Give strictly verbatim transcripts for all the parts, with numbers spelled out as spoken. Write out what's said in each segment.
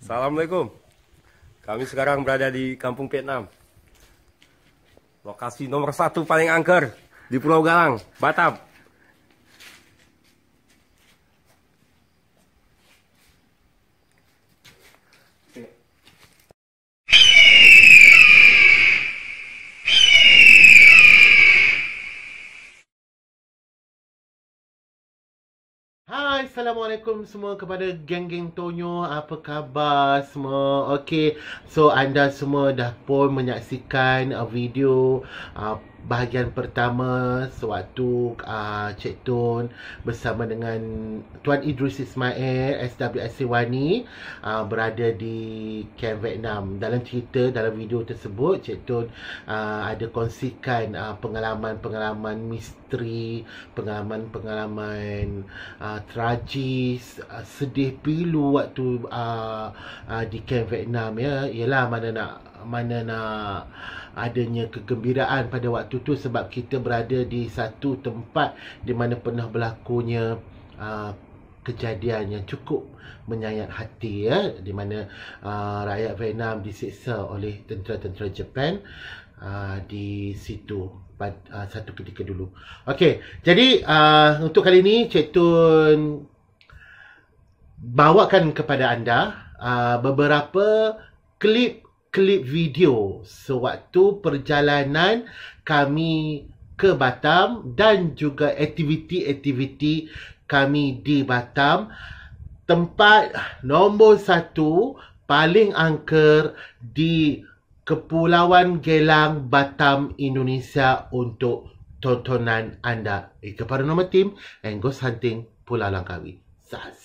Assalamualaikum. Kami sekarang berada di Kampung Vietnam. Lokasi nomor satu paling angker di Pulau Galang, Batam. Hai, Assalamualaikum semua kepada geng-geng Tonyo. Apa khabar semua? Okey, so anda semua dah pun menyaksikan uh, video uh, bahagian pertama sewaktu uh, Cik Tun bersama dengan Tuan Idris Ismail S W S Sewani uh, berada di Camp Vietnam. Dalam cerita, dalam video tersebut, Cik Tun uh, ada kongsikan uh, pengalaman-pengalaman misteri, pengalaman-pengalaman uh, tragis, uh, sedih pilu waktu uh, uh, di Camp Vietnam, ya. Yalah, mana nak mana nak adanya kegembiraan pada waktu tu sebab kita berada di satu tempat di mana pernah berlakunya uh, kejadian yang cukup menyayat hati, ya, di mana uh, rakyat Vietnam disiksa oleh tentera-tentera Jepun uh, di situ pada uh, satu ketika dulu. Okey, jadi uh, untuk kali ini Cik Tun bawakan kepada anda uh, beberapa klip klip video sewaktu perjalanan kami ke Batam dan juga aktiviti-aktiviti kami di Batam, tempat nombor satu paling angker di Kepulauan Gelang, Batam, Indonesia untuk tontonan anda. Ika Paranormal Team and Ghost Hunting Pulau Langkawi. Sas.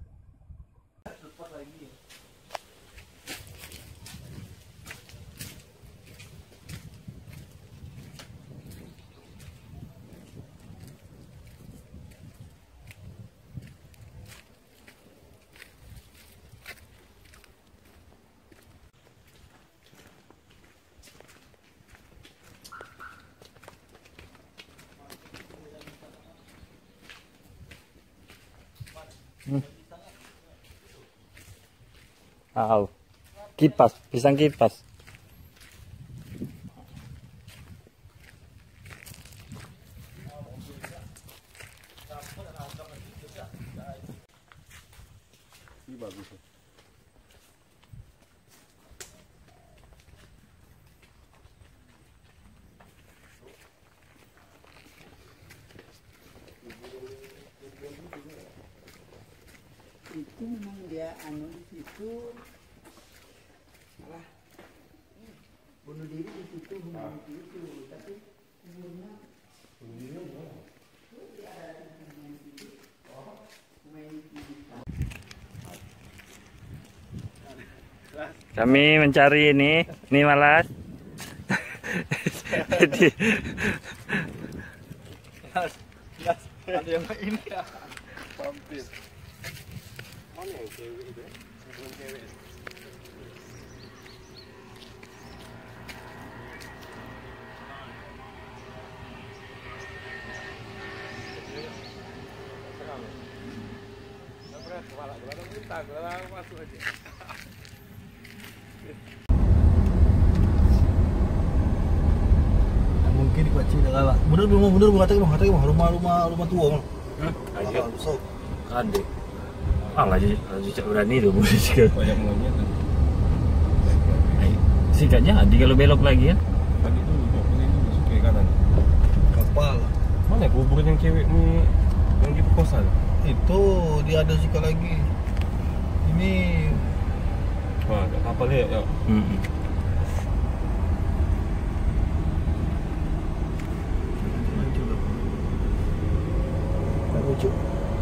Hmm. Oh, kipas, pisang kipas. Ini bagus. Itu memang dia anu di situ malah bunuh diri di situ, bunuh diri di situ, tapi umurnya Kami mencari ini, ini malas. Jadi ada yang ini ya, vampir. Mana yang cewek itu? Sebelum cewek. Masuk aja. Mungkin di Kuaci dah galak. Bener bener bener kata kata rumah rumah rumah tua mah. Hmm? Ayo. So, Adik. Ah, lagi lagi cak berani tu boleh sikit. banyak monyet. Sikatnya Adi kalau belok lagi ya. Tadi tu jok ni masuk ke kanan. Kapal. Mana kuburan yang cewek ni yang diperkosa? Itu dia ada sikit lagi. Ini Wah, kapal dia ya. Hmm. tak lucu.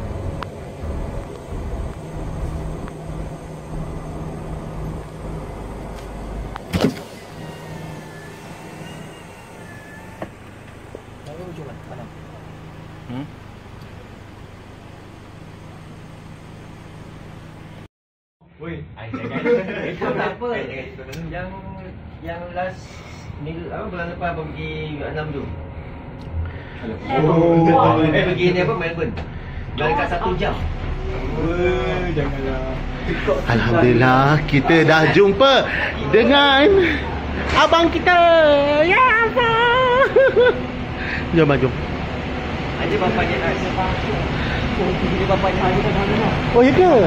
Tak lucu kan? Mana? Hmm? Woi, Itu tak apa. Yang yang last minggu apa bulan lepas apa pergi enam tu. Oh. Eh pergi ni apa Melbourne. Dah dekat satu jam. Woi, janganlah. Alhamdulillah kita dah jumpa dengan abang kita. Ya abang. Jom jom. Ada bapaknya Nas. Ini bapaknya Nas kat sana. Oh ya ke?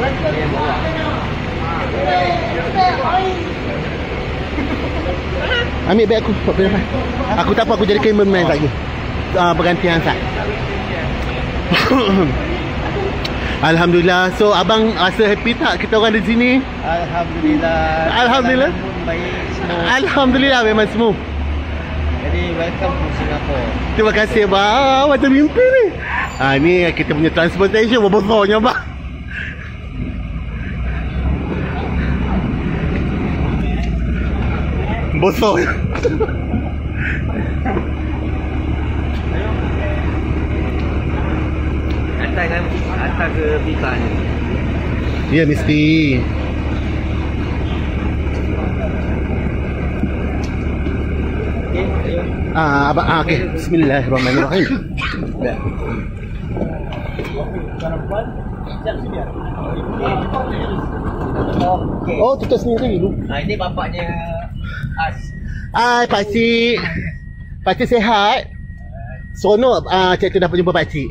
Ambil beg aku. Aku tak apa, aku jadi cameraman lagi. Uh, pergantian sat. Alhamdulillah. So abang rasa happy tak kita orang di sini? Alhamdulillah. Alhamdulillah. Baik semua. Alhamdulillah memang semua. Jadi welcome to Singapore. Terima kasih bang. Macam mimpi ni. Ha, ni kita punya transportation besarnya bang. Besar. Hantar kan hantar ke Bika ni. Ya mesti. Okey, ayo. Ah, abang, ah, okey. Bismillahirrahmanirrahim. Ya. Okey. Oh, tutup sendiri dulu. Ha, ini bapaknya As. Hai, pakcik. Pakcik sihat? Seronok ah, cik tu dah jumpa pakcik.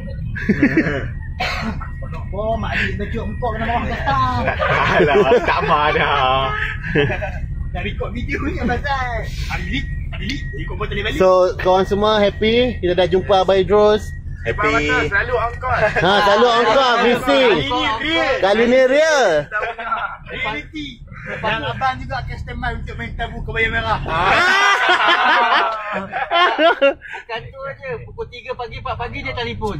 Oh, mak Adi baju engkau kena bawah kata. Alah, tak mah dah. Dah record video ni pasal. Adi, Adi, ikut motor ni balik. So, kawan semua happy? Kita dah jumpa Abang Idrus. Happy. Selalu angkot. Ha, selalu angkot, mesti. Kali ni real. Reality. Dan abang juga customer untuk main tabu kebaya merah. Bukan tu aja, pukul tiga pagi, empat pagi dia telefon.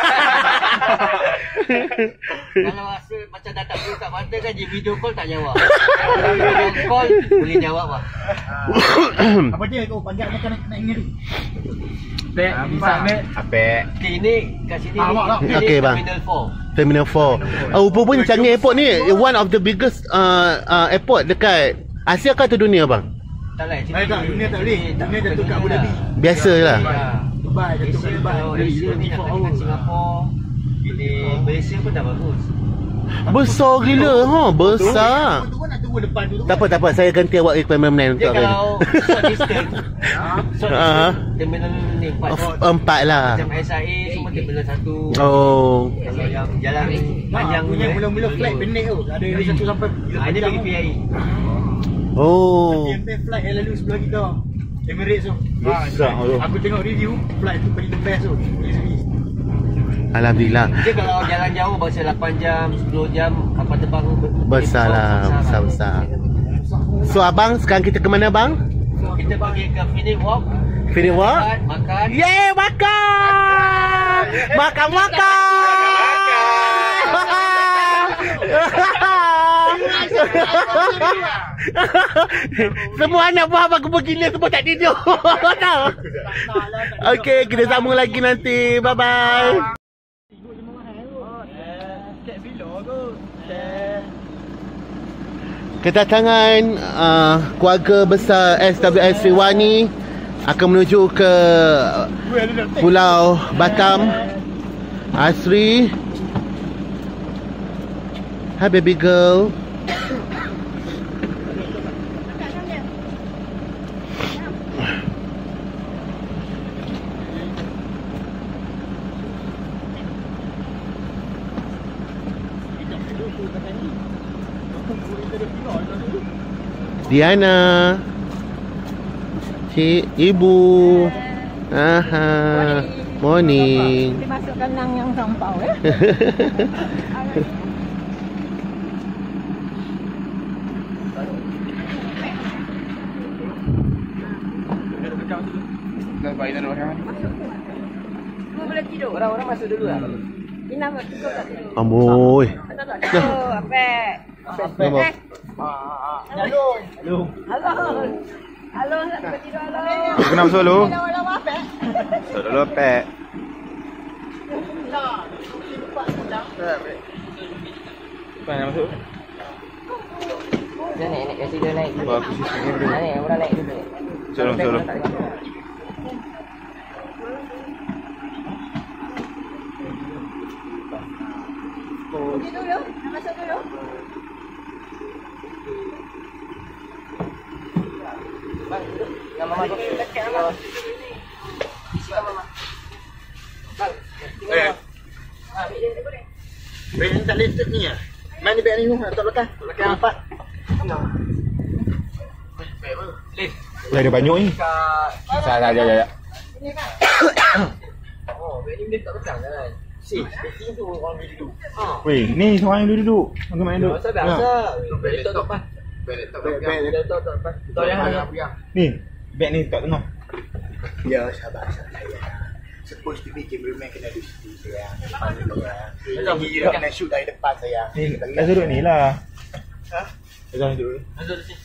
Kalau rasa macam dah tak boleh kat mata kan, dia video call tak jawab. Kalau video call boleh jawab lah. Apa dia kau panggil macam nak nak ingin. Pek, bisa Mek. Apek. Okay, ini kat sini Ah, mak lah. ni Okey, bang. Terminal four. Terminal four. Oh, rupa pun Changi Airport ni one of the biggest uh, uh, airport dekat Asia ke atau dunia bang? Tak lah, Eh tak, dunia tak boleh. Dunia jatuh kat Abu Dhabi. Biasa lah. Dubai jatuh kat Dubai. Kalau Asia ni nak tandingkan Singapore, ini Malaysia pun dah bagus. Besar gila ha, besar. Tu pun nak tunggu depan tu. Tak apa tak apa, saya ganti awak cameraman Dia untuk hari ni. kalau short distance, short Ah. distance, terminal ni empat. Oh, empat lah. Macam S I A semua terminal satu. Oh. Kalau yang jalan panjang punya punya, mula-mula flight pendek tu. Ada dari satu sampai ah, ini bagi P I. Oh. P M P flight yang lalu sebelah kita. Emirates tu. Besar tu. Aku tengok review flight tu paling the best tu. Dari sini. Alhamdulillah. Dia kalau jalan jauh bangsa lapan jam, sepuluh jam kapal terbang Besar lah, besar-besar. So abang, sekarang kita ke mana bang? So kita pergi ke Phoenix Walk. Phoenix Walk? Makan, makan. Yeay, makan! Makan, makan! Semua anak buah abang kumpul gila semua tak tidur. Okey, kita sambung lagi nanti. Bye-bye. Kedatangan uh, keluarga besar S W S Sriwani akan menuju ke Pulau Batam. Asri. Hi baby girl. Diana, Cik, Ibu. Aha. Morning. Kita masukkan nang yang sampau ya. Semua boleh tidur. Orang-orang masuk dulu lah. Ina cukup tak tidur? Amboi. Tak tak. Oh, apek. Apa? Halo. Halo. Halo. Halo, nak tidur halo. Aku nak masuk dulu. Halo, apek. Masuk dulu, Apek. Apa nak masuk? Dia naik, naik. Kasi dia naik. Wah, aku sini dulu. Naik, orang naik dulu. Tolong, tolong. Tidur dulu. Nak masuk dulu. Eh. Beg ni tak lettered ni ah. Mana beg ni tu? Tak belakang. Belakang empat. Lah ada banyak ni. Salah ya ya. Oh, beg ni tak belakang kan? Si, beg tu orang dia duduk. Ha. Weh, ni seorang yang duduk. Bagaimana duduk? Biasa biasa. Beg tak depan. Beg tak Beg tak depan. Tak yang ni. Beg ni tak tengah. Ya, sabar saya. Supposed to be cameraman kena duduk situ sayang. Depan saya. Lagi dia kena shoot dari depan sayang. Ni, dah duduk ni lah. Ha? Dah duduk. Duduk sini.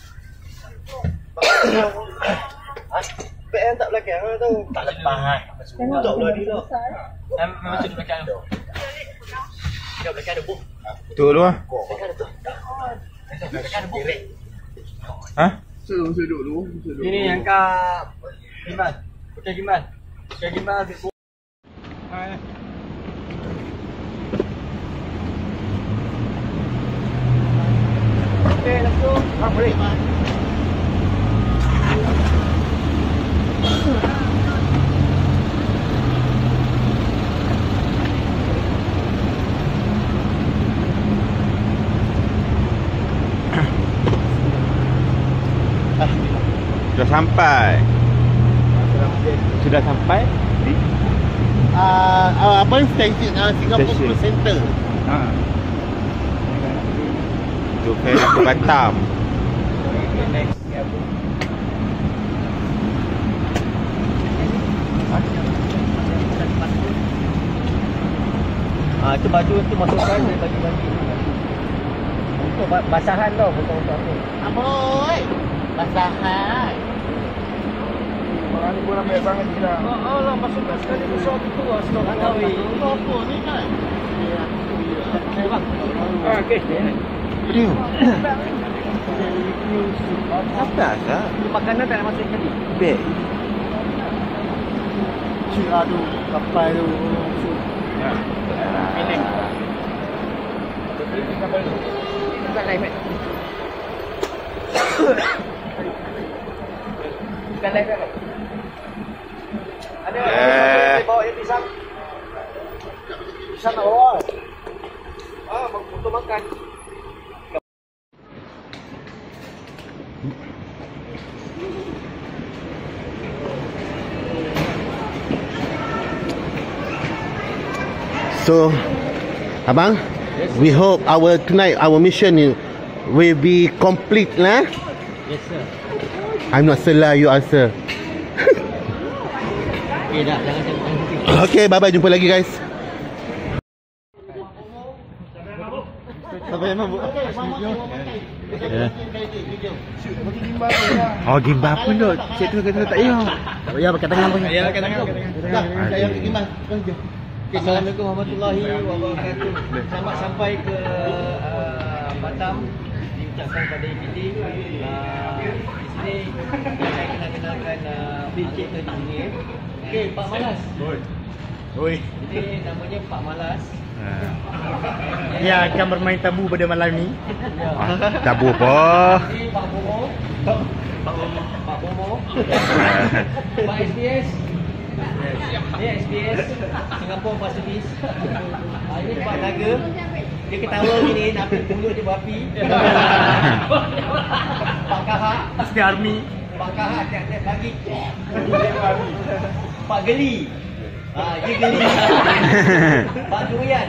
Beg yang tak belakang tu. Tak lepas kan. Tak pula dia lah. Memang macam belakang tu. Dia belakang ada buk. Betul tu ah. Ha? Ini yang kat Gimbal. Bukan Gimbal. Bukan Gimbal. Okay, let's go. Ah, boleh. Sudah sampai. Sudah sampai di Ah, uh, apa stesen uh, Singapore Stesen. Cruise Center. ha. Tu ferry ke Batam. Ah, itu baju tu masukkan dia bagi-bagi. Untuk ba- basahan tau betul-betul tu. Aboy. Basahan. Orang ni pun ambil banget gila. Oh, oh lah masukkan sekali besar tu lah stok Hangawi. Apa ni kan? Eh bang. Ah, okey. Video. Apa asal? Makanan tak nak masuk sekali. Beg. Cik aduh, kapal tu. Pilih. Bukan live kan? Bukan live kan? Ada Eh. ada bawa yang pisang. Pisang nak bawa. Ah, untuk makan. So, abang, we hope our tonight our mission is, will be complete lah. Yes sir. I'm not sure lah, you answer. Okey dah, jangan jangan. Okay, bye bye, jumpa lagi guys. Sampai memang buat video. Oh, gimbal pun tu. Cik tu kata tak payah. Tak payah pakai tangan pun. Ya, pakai tangan. Dah, saya ambil gimbal. Okay, Assalamualaikum warahmatullahi wabarakatuh. Selamat sampai ke uh, Batam. Diucapkan pada E P D. Uh, di sini saya kena kenalkan uh, Cik tu di sini. Okey, Pak Malas. Oi. Ini namanya Pak Malas. Dia akan bermain tabu pada malam ni. Ya. Tabu apa? Ini Pak Bomo. Pak Bomo. Pak Bomo. Pak S B S. Ini S B S Singapore Pacific. Ah, ini Pak Naga. Dia ketawa gini tapi mulut dia berapi. Pak Kahak. Mesti army. Pak Kahak tiap-tiap pagi. Pak Geli. Ah, dia geli. Pak Durian.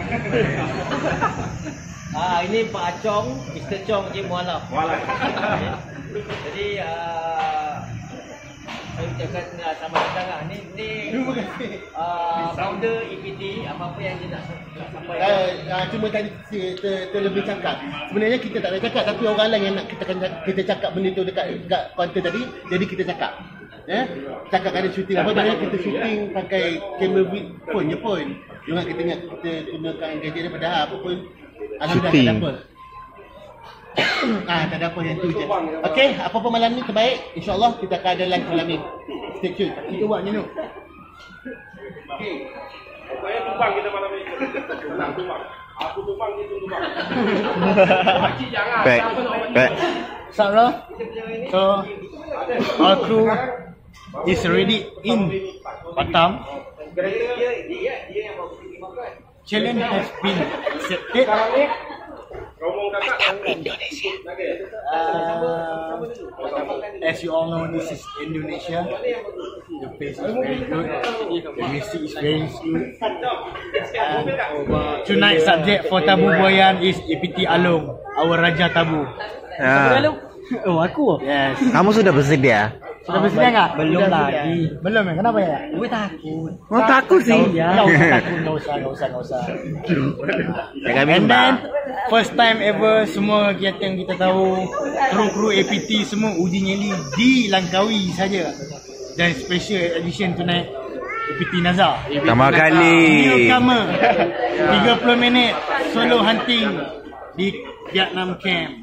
Ah, ini Pak Acong, Mister Chong je mualaf. Mualaf. Jadi uh, saya ucapkan uh, selamat datang lah. Ni ni uh, founder E P T, apa-apa yang dia nak, nak sampaikan. Uh, uh, cuma tadi ter, ter, terlebih cakap. Sebenarnya kita tak nak cakap, tapi orang lain yang nak kita kita cakap benda tu dekat dekat konten tadi, jadi kita cakap. Eh, cakap ada syuting apa tadi kita syuting pakai kamera phone je pun. Jangan kita ingat kita gunakan gadget daripada apa pun. Alhamdulillah tak ada apa. Ah, tak ada apa yang tu je. Okey, apa-apa malam ni terbaik. InsyaAllah kita akan ada live malam ni. Stay tune. Kita buat je tu. Okey. Saya tumpang kita malam ni. Tenang, tumpang. Aku tumpang, dia tumpang. Makcik jangan. Baik. Baik. InsyaAllah. So, all crew is already in Batam. Challenge has been accepted. Indonesia. Uh, as you all know, this is Indonesia. The place is very good. The music is very good. And tonight's subject for Tabu Buayan is A P T Along, our Raja Tabu. Ya. Oh, aku. Yes. Kamu sudah bersedia? Sudah bersedia nggak? Belum lagi. Belum ya? Kenapa ya? Gue takut. Oh, takut sih. Nggak usah takut, nggak usah, nggak usah, nggak usah. Jangan And bimbang. then first time ever semua kita yang kita tahu kru-kru A P T semua uji nyali di Langkawi saja. Dan special edition tonight A P T Nazar. Pertama kali. Newcomer tiga puluh minit solo hunting di Vietnam Camp.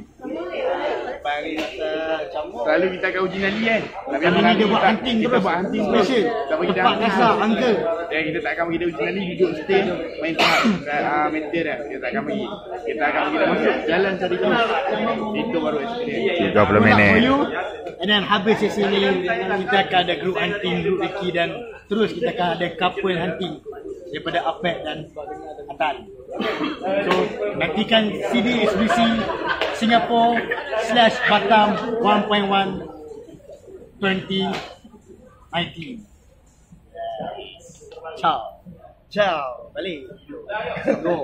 Selalu kita akan uji nyali kan. Kali ni dia buat hunting kita terus. buat hunting special. Tak bagi dia Tempat hunting. Nazar angka. Dan kita tak akan bagi dia uji nyali duduk stay main tahap uh, maintain dia. Kita tak akan bagi. Kita akan bagi dia masuk jalan cari kru. Itu baru experience. tiga puluh minit. For you. And then habis sesi ni kita akan ada group hunting, group Ricky dan terus kita akan ada couple hunting daripada Apek dan Atan. So nantikan C D S B C Singapore slash Batam one point one twenty nineteen. Ciao. Ciao. Balik. Go.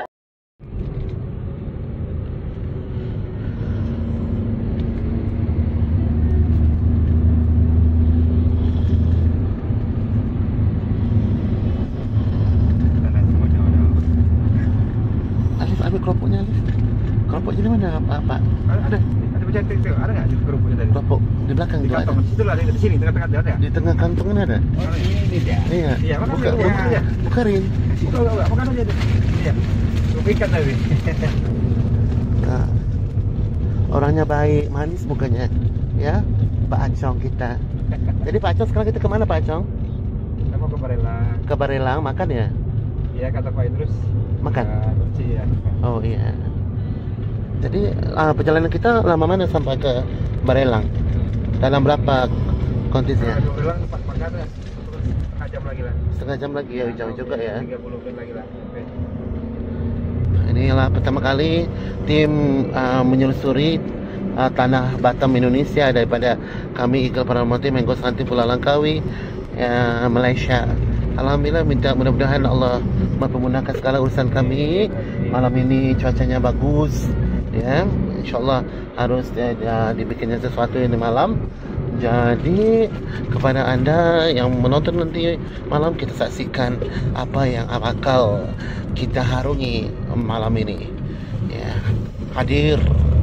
Alif ambil keropoknya Alif. Keropok jadi mana apa? Ada. Ada macam tu. Ada tak keropok tadi? Keropok di belakang Di tu ada. kantong. Situ lah. Di sini. Tengah-tengah ada. Di tengah kantong kan ada. Ini dia. Iya. Iya, makan Buka, dulu, buka, ya. bukarin. Situ lah. Makan aja tu. Iya. Tunggu ikan tadi. Nah, orangnya baik, manis mukanya. Ya, Pak Acong kita. Jadi Pak Acong sekarang kita kemana Pak Acong? Kita mau ke Barelang. Ke Barelang makan ya? Iya, kata Pak Idrus. Makan. Uh, kunci ya. Oh iya. Jadi uh, perjalanan kita lama mana sampai ke Barelang? Dalam berapa kontisnya? Di Barelang tempat makan ya. Setengah jam lagi lah. Setengah jam lagi ya, jauh juga ya. tiga puluh menit lagi lah. Oke. Inilah pertama kali tim uh, menyelusuri uh, tanah Batam Indonesia daripada kami Eagle Paranormal Team Mango Santi Pulau Langkawi, uh, Malaysia. Alhamdulillah, minta mudah-mudahan Allah mempermudahkan segala urusan kami. Malam ini cuacanya bagus, ya. InsyaAllah harus uh, uh, dibikinnya sesuatu yang di malam. Jadi kepada anda yang menonton nanti malam, kita saksikan apa yang bakal kita harungi malam ini. Ya, hadir.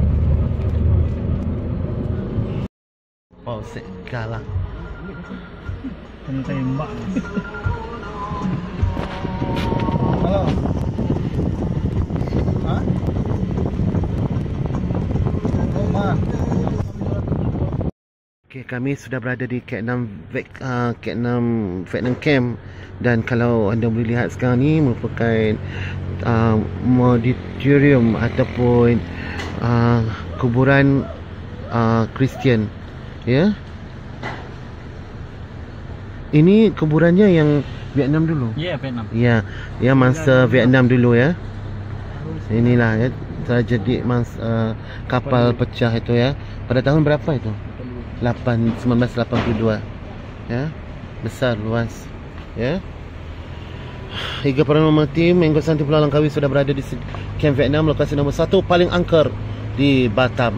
Oh, segala. Tembak. Halo. Hah? Oh, Ma. Okay, kami sudah berada di K enam uh, K enam Vietnam Camp, dan kalau anda boleh lihat sekarang ni merupakan uh, auditorium ataupun uh, kuburan uh, Kristian, ya. Ini kuburannya yang Vietnam dulu. Ya, yeah, Vietnam. Ya, ya masa Vietnam dulu ya. Inilah ya tragedi masa uh, kapal pecah itu ya. Pada tahun berapa itu? seribu sembilan ratus lapan puluh dua. Ya. Besar, luas. Ya. Eagle Paranormal Team Mango Santi Pulau Langkawi sudah berada di Camp Vietnam, lokasi nombor satu paling angker di Batam.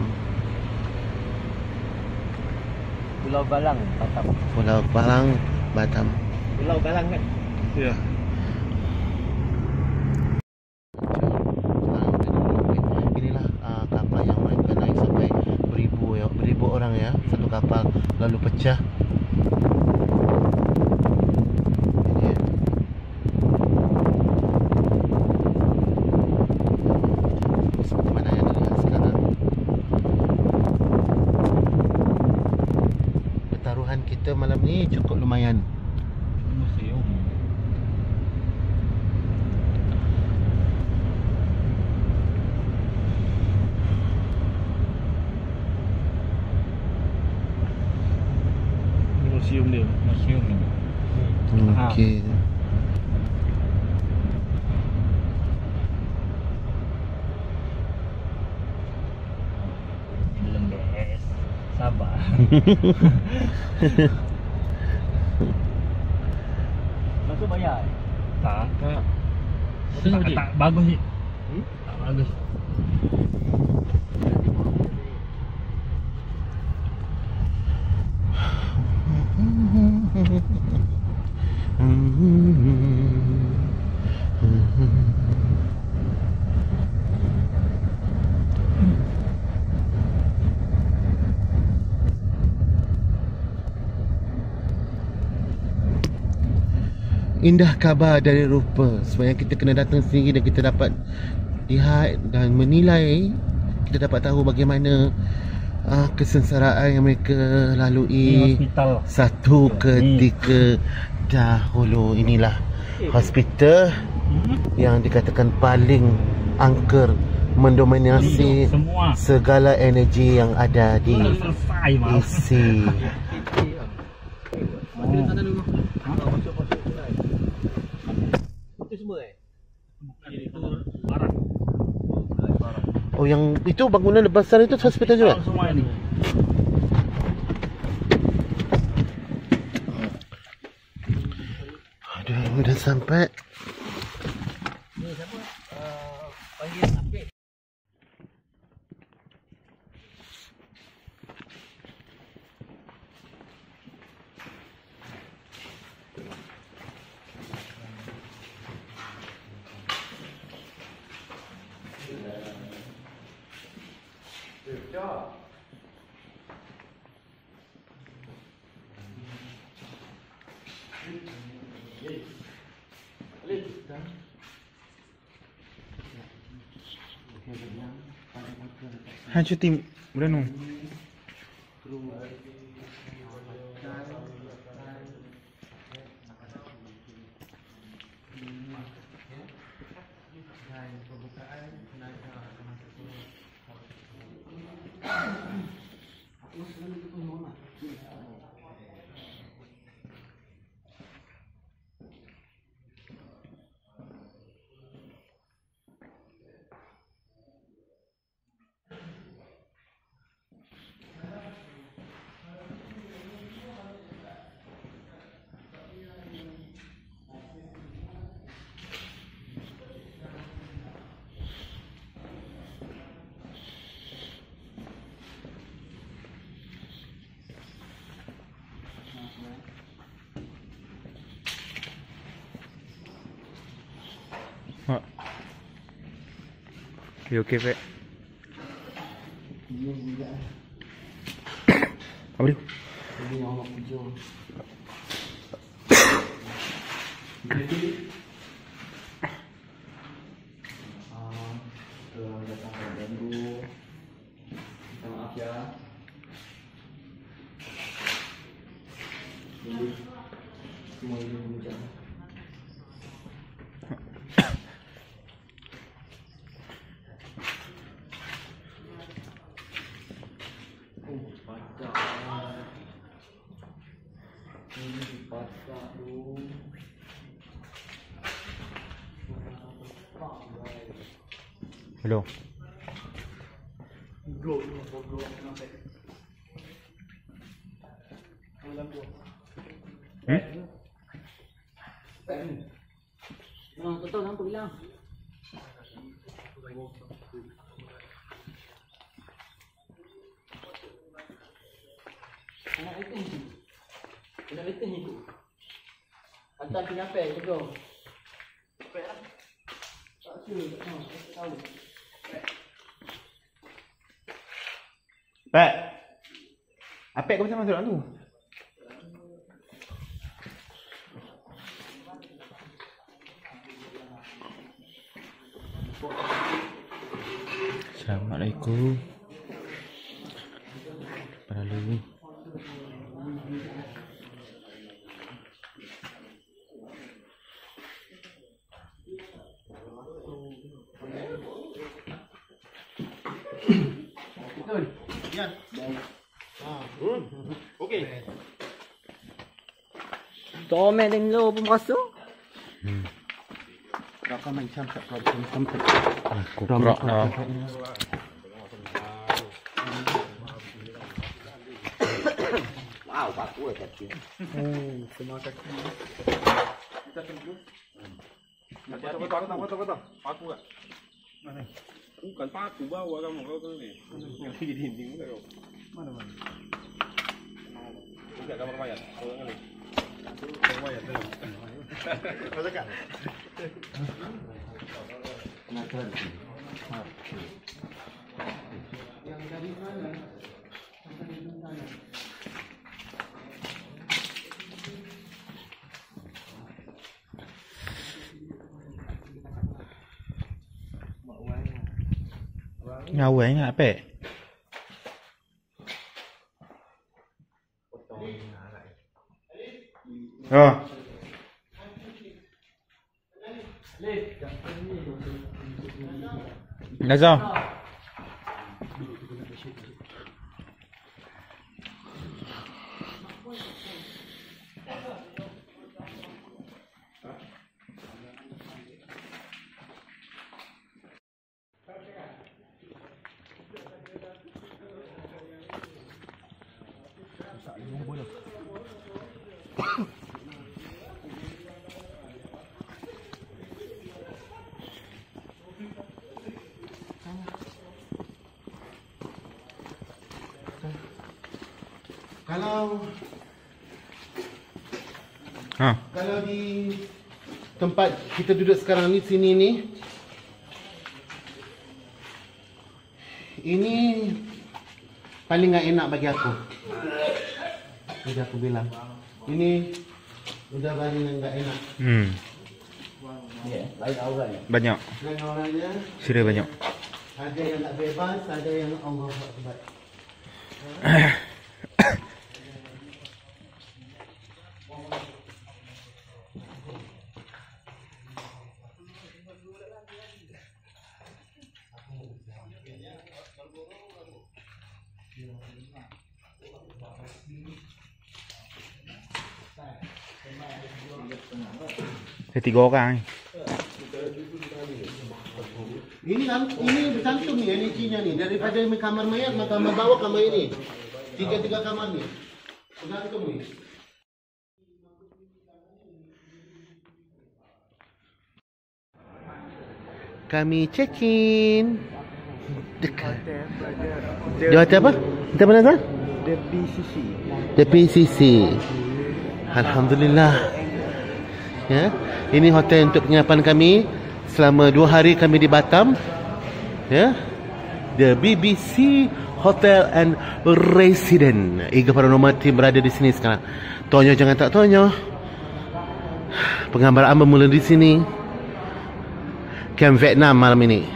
Pulau Balang, Batam. Pulau Balang, Batam. Pulau Balang kan? Ya. Inilah uh, kapal yang mereka naik sampai beribu ya, beribu orang ya, satu kapal lalu pecah. Ini ya. Seperti mana yang dilihat sekarang. Pertaruhan kita malam ni cukup lumayan. Museum. museum dia. Museum ni. Okey. Belum beres. Sabar. Masuk bayar. Tak. Tak. Tak, tak bagus ni. Hmm? Tak bagus. Indah khabar dari rupa. Sebenarnya kita kena datang sendiri dan kita dapat lihat dan menilai. Kita dapat tahu bagaimana uh, kesengsaraan yang mereka lalui Hospital. satu ketika dahulu. Inilah hospital yang dikatakan paling angker mendominasi Semua. segala energi yang ada di Selesai maaf. isi. Itu semua eh? Barat. Oh, yang itu bangunan besar itu hospital juga? Semua ni. Aduh, dah sampai. Ni siapa? Uh, panggil Apik. Ha cuti bulan nu. Mak. You okay, Pak? Apa dia? Hello. Hmm? Oh, betul lampu hilang. Anak itu ni. Anak itu ni tu. Hantar kenapa tegur. Tak tahu, tak tahu. Pak. Apek kau macam masuk dalam tu? Assalamualaikum. Lalu. Betul. Ya. Ha. Okey. Tomen dan lo pun masuk. Raka macam tak problem sampai. Kurak dah. Wow, bagus kaki. Hmm, semua kaki. Bukan paku bawa kamu kau tu ni. Yang di dinding tu kau. Mana mana. Enggak kamar mayat. Kau ni. Kamar mayat tu. Masa kan? Yang dari mana? Ngawai ngak apa? Oh. Nazam. Kalau Ha. kalau di tempat kita duduk sekarang ni sini ni, ini paling tak enak bagi aku. Jadi aku bilang, ini udah paling tak enak. Hmm. Ya, lain orang. Banyak. Dan orangnya Sira banyak. ada yang tak bebas, ada yang Allah Akbar. Ada tiga orang. Ini kan, ini bercantum ni energinya ni daripada kamar mayat ke kamar bawah kamar ini. Tiga-tiga kamar ni. Bercantum ni. Kami check in. Dekat. Di hotel apa? Hotel mana kan? The B C C. The P C C. Alhamdulillah. Ya, ini hotel untuk penginapan kami selama dua hari kami di Batam. Ya, The B B C Hotel and Residence. Iga Paranormal Team berada di sini sekarang. Tonyo jangan tak tonyo. Penggambaraan bermula di sini. Camp Vietnam malam ini.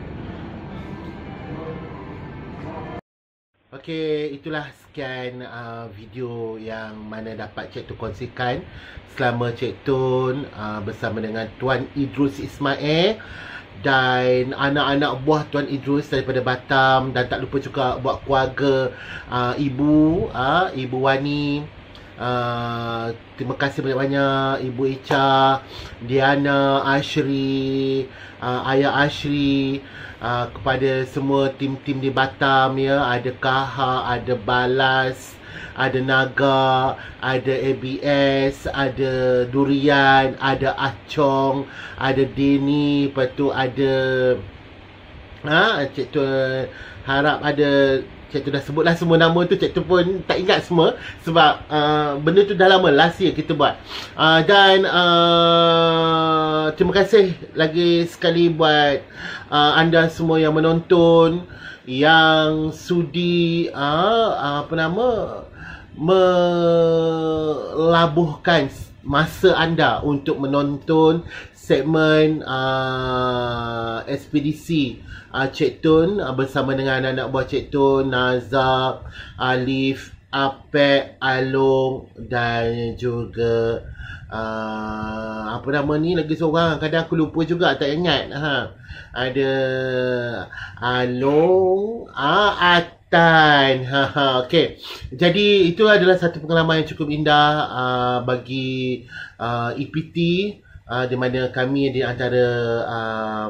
Okey, itulah sekian uh, video yang mana dapat Cik Tun kongsikan selama Cik Tun uh, bersama dengan Tuan Idrus Ismail dan anak-anak buah Tuan Idrus daripada Batam, dan tak lupa juga buat keluarga uh, ibu, uh, Ibu Wani. Uh, terima kasih banyak-banyak Ibu Icha, Diana, Ashri, uh, Ayah Ashri. Uh, kepada semua tim-tim di Batam, ya, ada Kaha, ada Balas, ada Naga, ada A B S, ada Durian, ada Acong, ada Dini, lepas tu ada ha, Cik Tun harap ada. Cik Tun dah sebutlah semua nama tu, Cik Tun pun tak ingat semua sebab uh, benda tu dah lama, last year kita buat. Uh, dan uh, terima kasih lagi sekali buat uh, anda semua yang menonton, yang sudi uh, apa nama melabuhkan masa anda untuk menonton segmen uh, ekspedisi uh, Cik Tun uh, bersama dengan anak-anak buah Cik Tun, Nazak, Alif, Apek, Along dan juga uh, apa nama ni lagi seorang, kadang aku lupa juga, tak ingat ha. Ada Along, ah, At Tan. Ha ha. Okey. Jadi itu adalah satu pengalaman yang cukup indah uh, bagi uh, E P T uh, di mana kami di antara uh,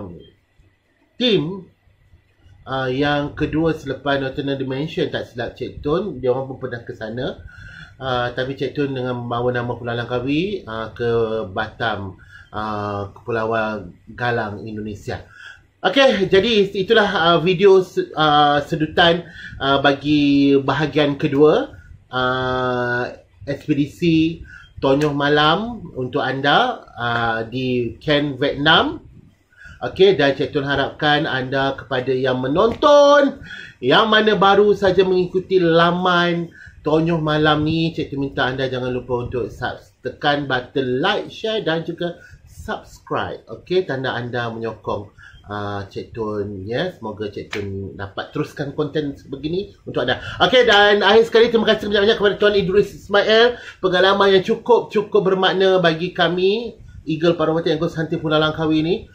tim uh, yang kedua selepas Nocturnal Dimension, tak silap Cik Tun, dia orang pun pernah ke sana. Uh, tapi Cik Tun dengan membawa nama Pulau Langkawi uh, ke Batam, uh, Kepulauan Galang, Indonesia. Okey, jadi itulah uh, video uh, sedutan uh, bagi bahagian kedua uh, ekspedisi Tonyoh Malam untuk anda uh, di Ken Vietnam. Okey, dan Cik Tun harapkan anda kepada yang menonton, yang mana baru saja mengikuti laman Tonyoh Malam ni, Cik Tun minta anda jangan lupa untuk tekan button like, share dan juga subscribe. Okey, tanda anda menyokong Uh, Cik Tun, ya. Semoga Cik Tun dapat teruskan konten sebegini untuk anda. Okey, dan akhir sekali terima kasih banyak-banyak kepada Tuan Idris Ismail. Pengalaman yang cukup-cukup bermakna bagi kami Eagle Paramata yang Ghost Hunting Pulau Langkawi ni.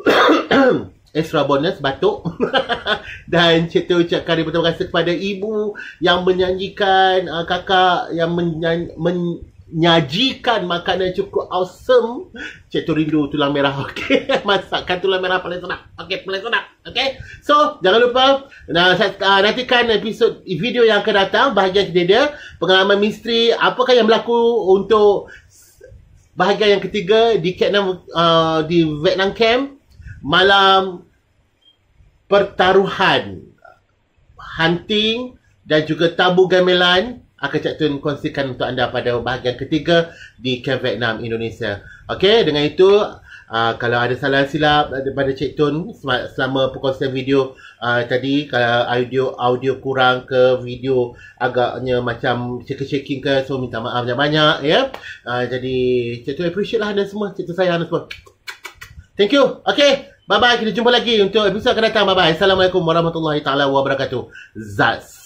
Extra bonus batuk. Dan Cik Tun ucapkan terima kasih kepada ibu yang menyanyikan, uh, kakak yang menyanyi, men menyajikan makanan cukup awesome. Cik Tun rindu tulang merah. Okey, masakan tulang merah paling sedap. Okey, paling sedap. Okey, so jangan lupa nah, uh, nantikan episod video yang akan datang, bahagian kedua pengalaman misteri apakah yang berlaku untuk bahagian yang ketiga di Vietnam, uh, di Vietnam Camp, malam pertaruhan hunting dan juga tabu gamelan akan Cik Tun kongsikan untuk anda pada bahagian ketiga di Camp Vietnam, Indonesia. Okey, dengan itu uh, kalau ada salah silap daripada Cik Tun selama perkongsian video uh, tadi, kalau audio audio kurang ke video agaknya macam shaking-shaking ke, so minta maaf banyak-banyak, ya. Uh, jadi Cik Tun appreciate lah anda semua, Cik Tun sayang anda semua. Thank you. Okey, bye-bye. Kita jumpa lagi untuk episod akan datang. Bye-bye. Assalamualaikum warahmatullahi taala wabarakatuh. Zaz.